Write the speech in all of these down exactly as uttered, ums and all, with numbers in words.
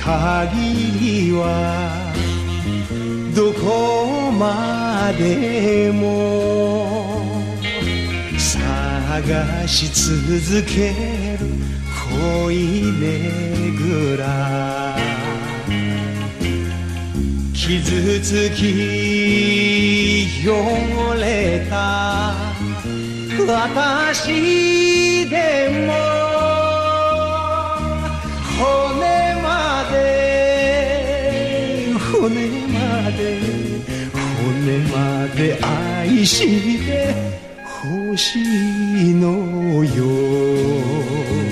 限りはどこまでも探し続ける恋ねぐら傷つき汚れた私でも骨まで骨まで骨まで愛してほしいのよ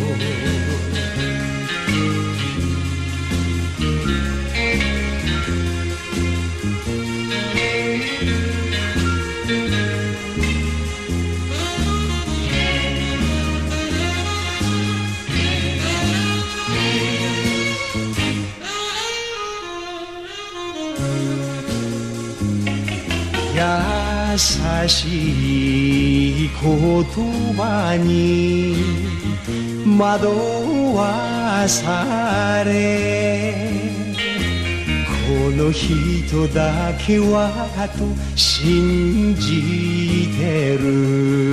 優しい言葉に惑わされこの人だけはと信じてる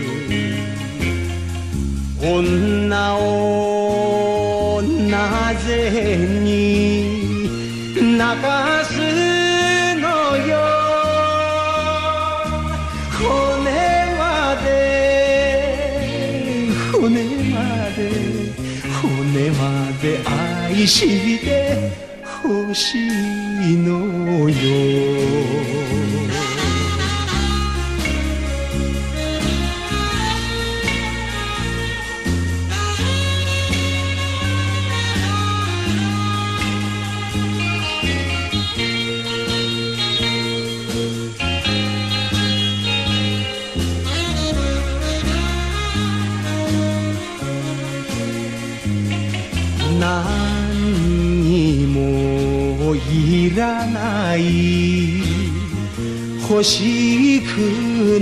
女をなぜに泣かすのよ骨まで骨まで骨まで愛してほしいのよ何にもいらない欲しく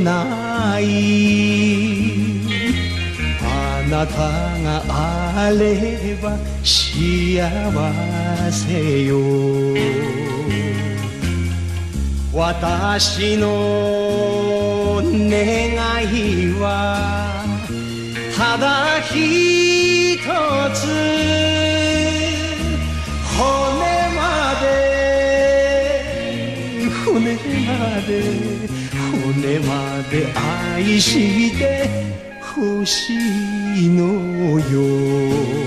ないあなたがあれば幸せよ私の願いはただ一つ骨まで骨まで骨まで愛してほしいのよ